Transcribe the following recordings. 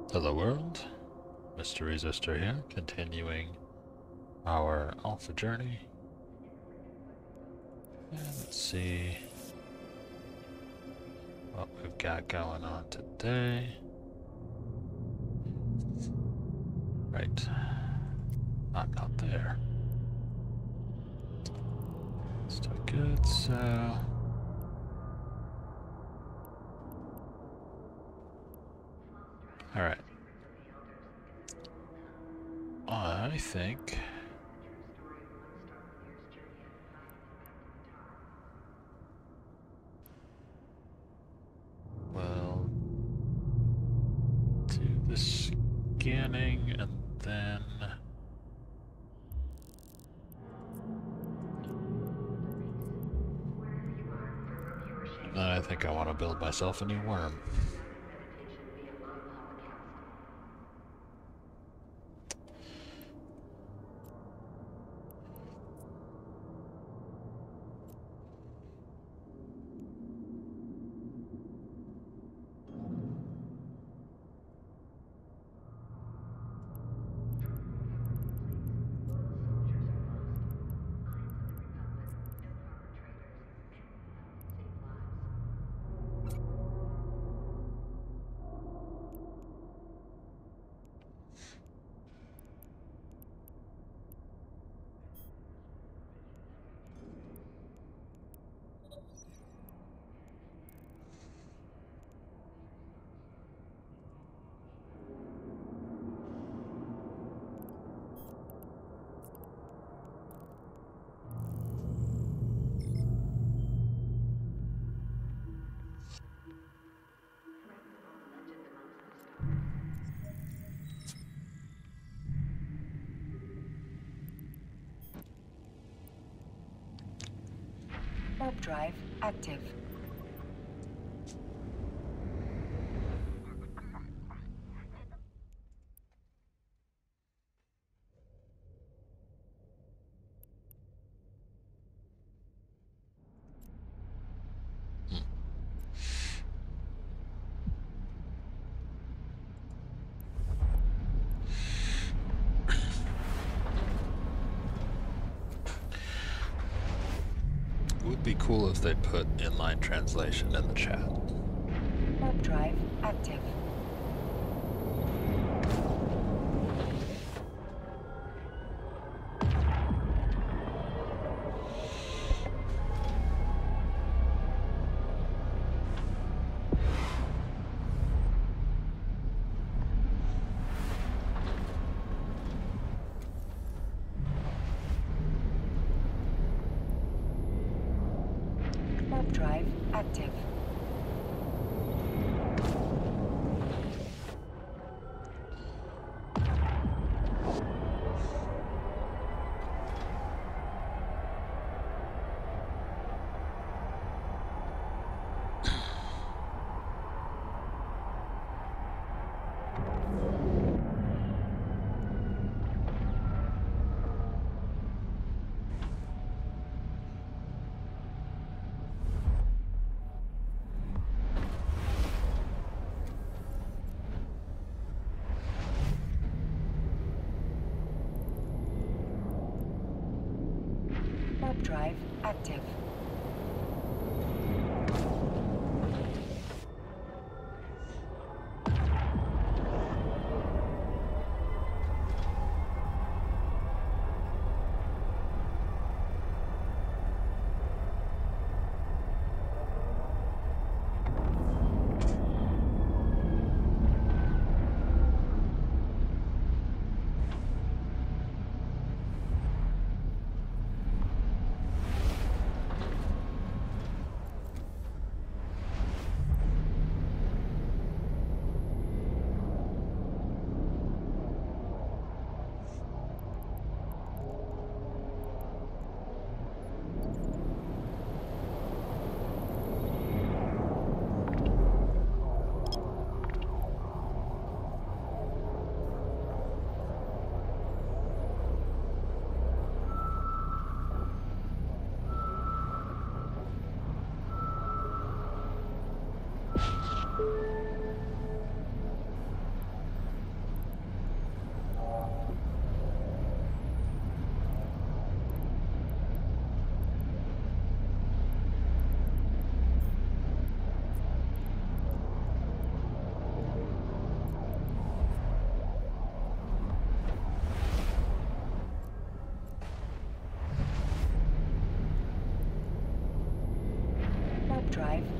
Hello world, Mr. Resistor here, continuing our alpha journey. And let's see what we've got going on today. Right, I'm not there. Still good, so... Alright. I think... we'll do the scanning and then... I think I want to build myself a new worm. Warp drive active. Would be cool if they put inline translation in the chat. Warp drive active. Warp drive active. Warp drive active.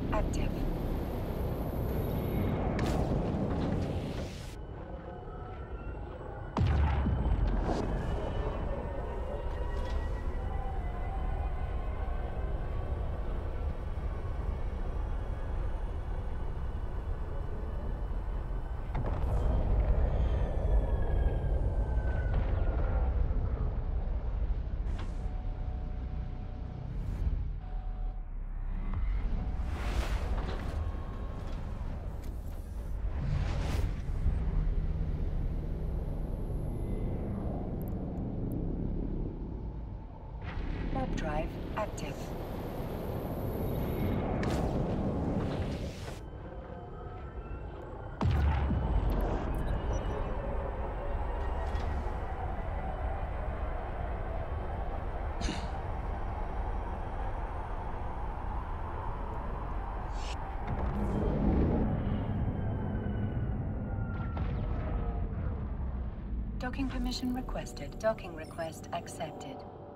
active. Warp drive active. Docking permission requested. Docking request accepted.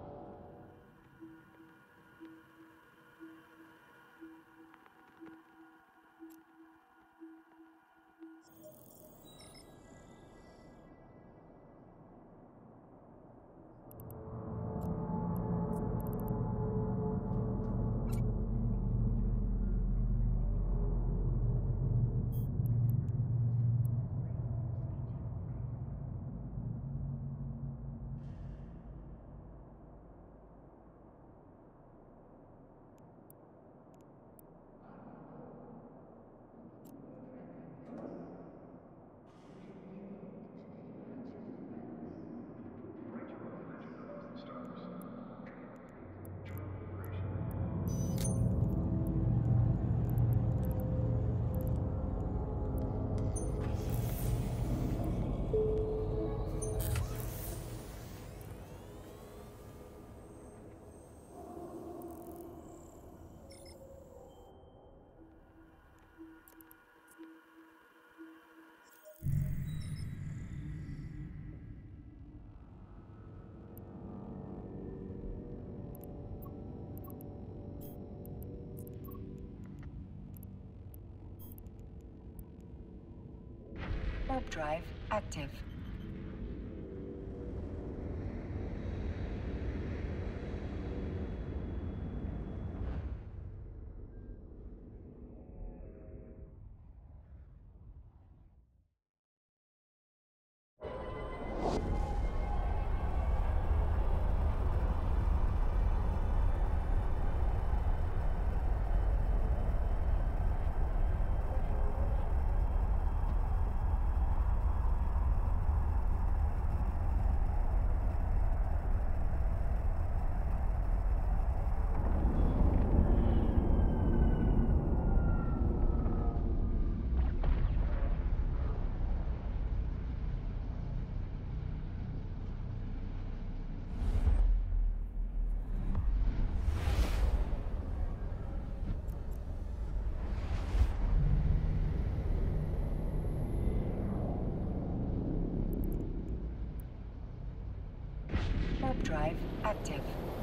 Warp drive active. Warp drive active.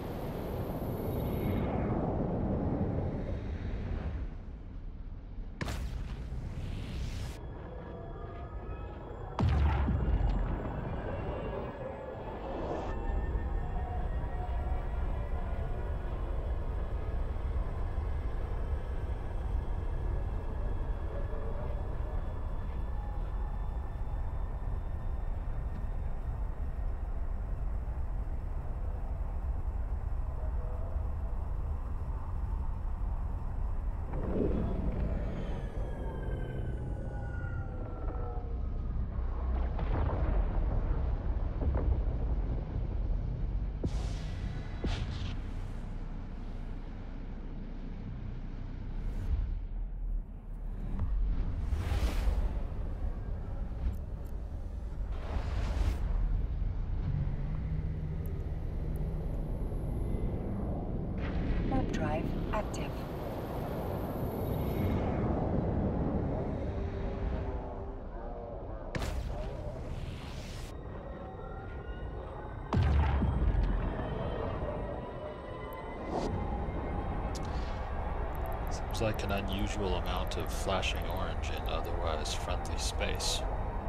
Warp drive active. Seems seems like an unusual amount of flashing orange in otherwise friendly space.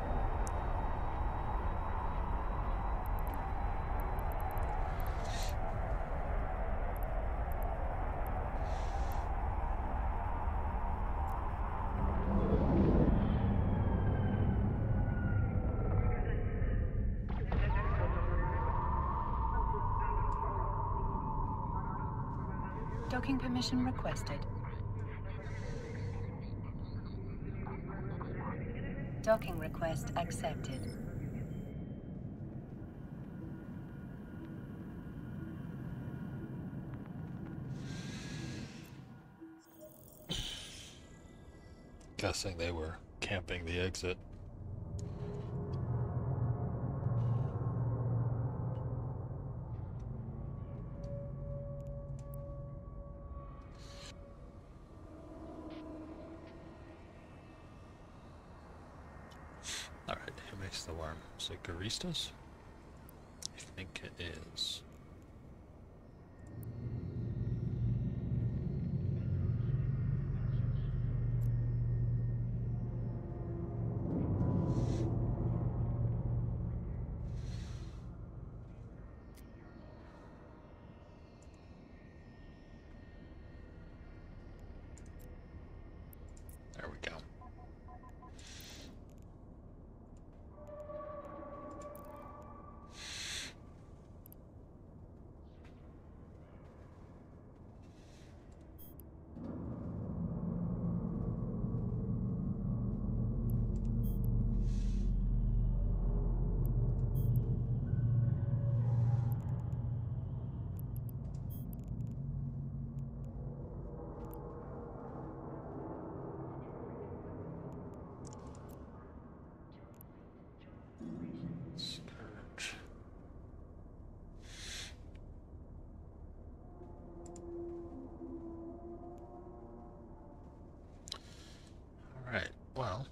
Docking permission requested. Docking request accepted. Guessing they were camping the exit. Alright, who makes the worm? Is it Garistas? I think it is. There we go. Scourge. Alright, well.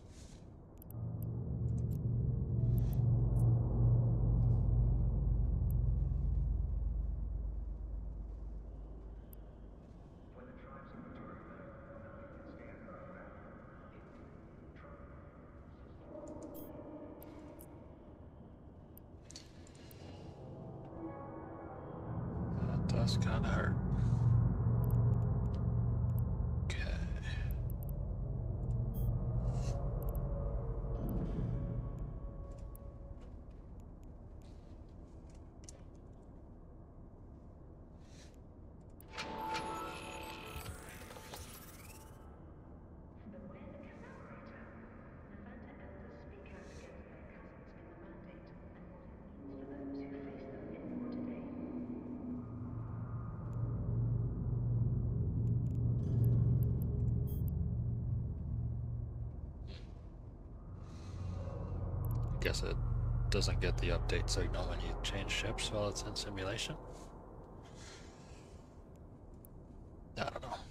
That does kind of hurt. Okay. Guess it doesn't get the update signal when you change ships while it's in simulation. I don't know.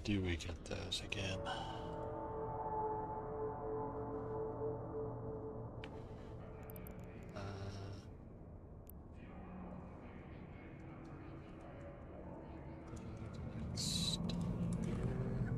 do we get those again? Next number.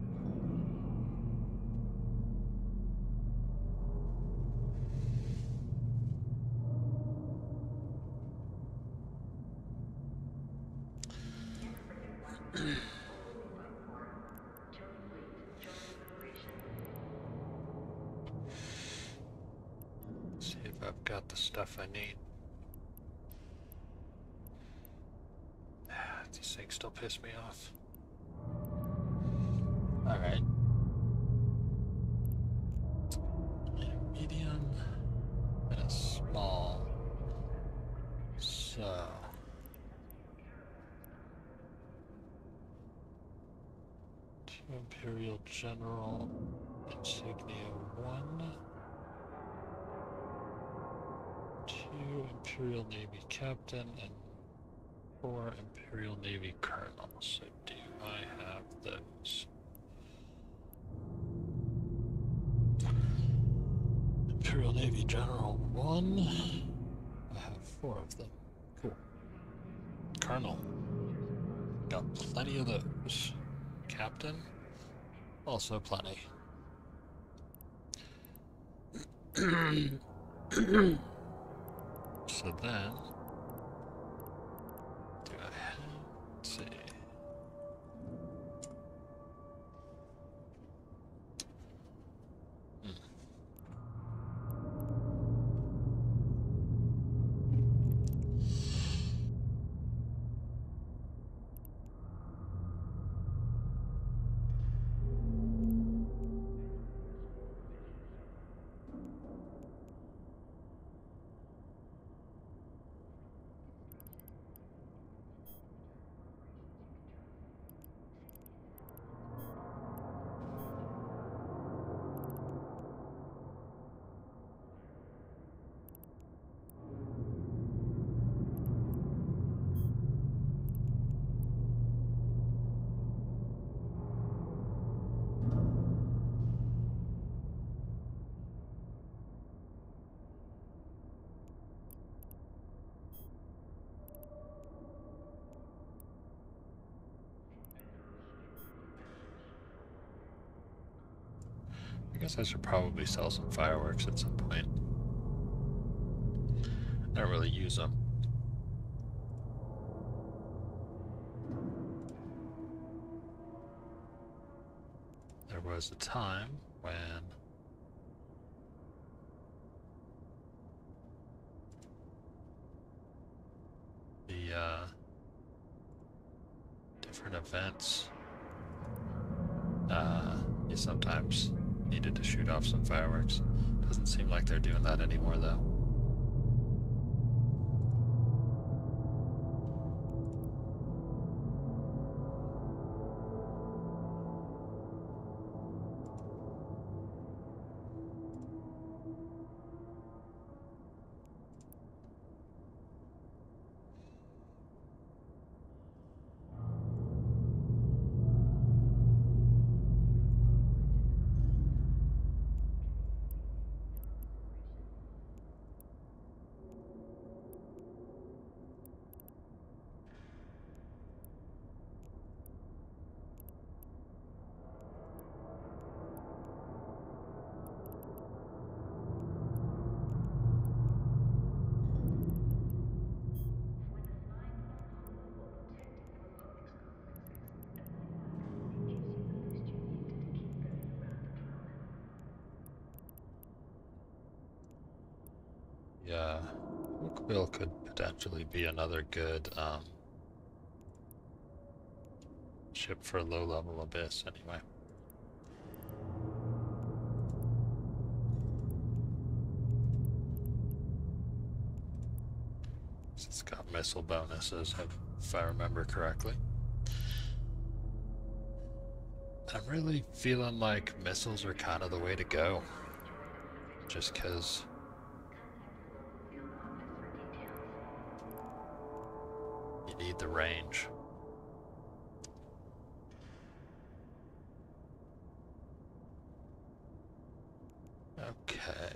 See if I've got the stuff I need. These things still piss me off. Alright. A medium and a small. So. Two Imperial General, Insignia 1. Two Imperial Navy Captain and 4 Imperial Navy Colonels. So do I have those? Imperial Navy General 1. I have 4 of them. Cool. Colonel. Got plenty of those. Captain. Also plenty. So then, do I have, let's see. I guess I should probably sell some fireworks at some point. I don't really use them. There was a time when the different events you sometimes needed to shoot off some fireworks. Doesn't seem like they're doing that anymore though. Yeah, Oakville could potentially be another good ship for low-level Abyss anyway. It's got missile bonuses, if I remember correctly. I'm really feeling like missiles are kind of the way to go. Just because you need the range. Okay.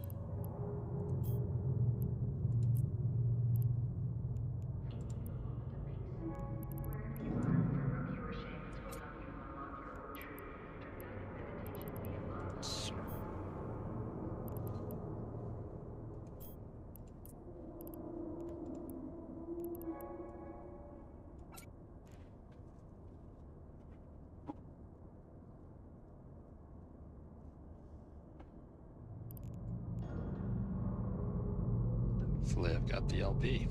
Hopefully I've got the LB.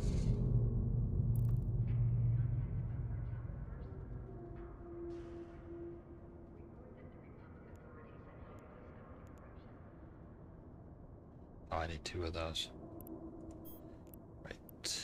Oh, I need 2 of those. Right.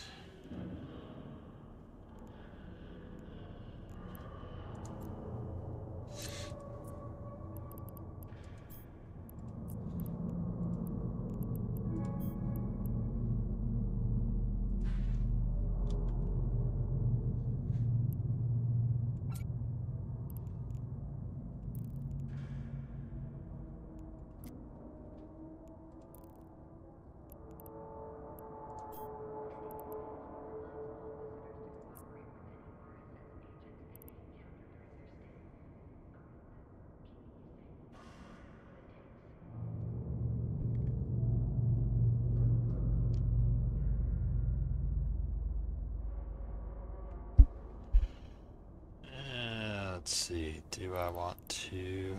Let's see, do I want to...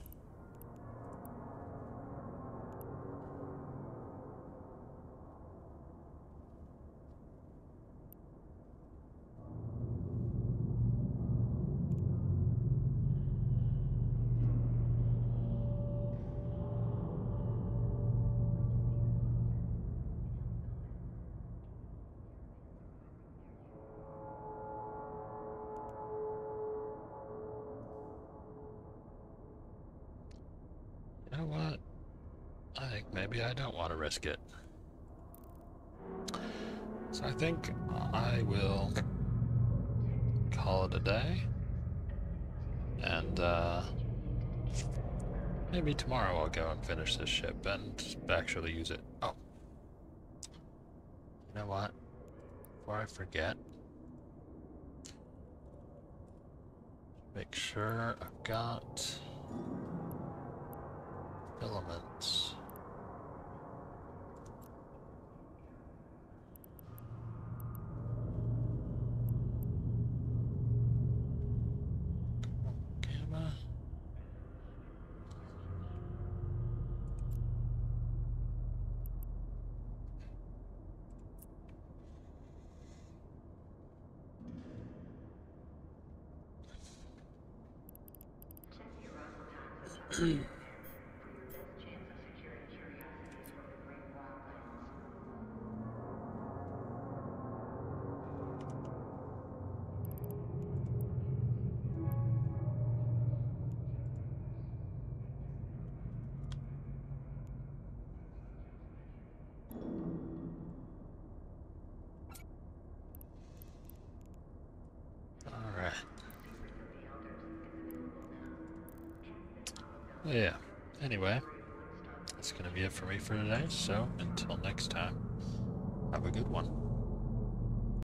You know what? I think maybe I don't want to risk it. So I think I will call it a day. And maybe tomorrow I'll go and finish this ship and actually use it. Oh. You know what? Before I forget, make sure I've got filaments. Gamma. Alright. Well, yeah. Anyway, that's going to be it for me for today. So until next time, have a good one.